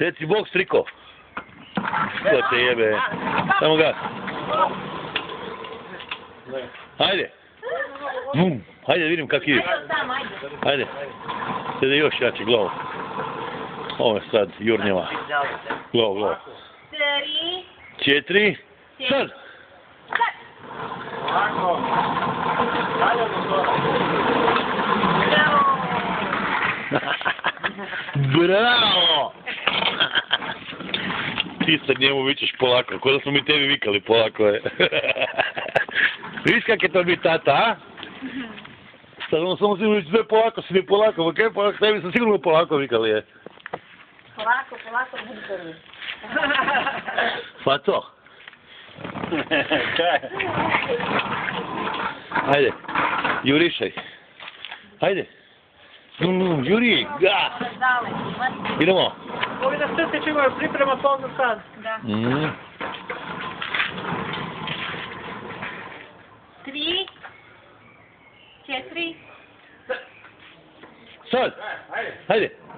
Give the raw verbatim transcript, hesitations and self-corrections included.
Reci bok striko. Ko te jebe. Samo ga. Hajde. Bum. Hajde vidim kak ide. Hajde. Sada još jače glavu. Ovo je sad Jurnjava. Glavu, glavu. Tri. Četiri. Sad. Bravo! Ti sad njemu vičeš polako, ko da smo mi tebi vikali polako je. Viš kak je to biti tata, a? Sad ono samo sigurno sve polako, sve polako, ok, polako, tebi sam sigurno polako vikali je. Polako, polako, budi prvi. Faco? Hajde, jurišaj. Hajde. Mm, juri, ga! Idemo. Ovi da sve se čimaju priprema to za sad. Da. Mm. Tri. Četiri. Sad. Hajde.